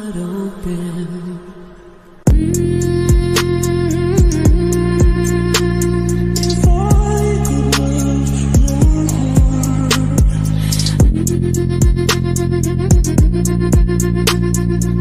wide open. If I could move your heart.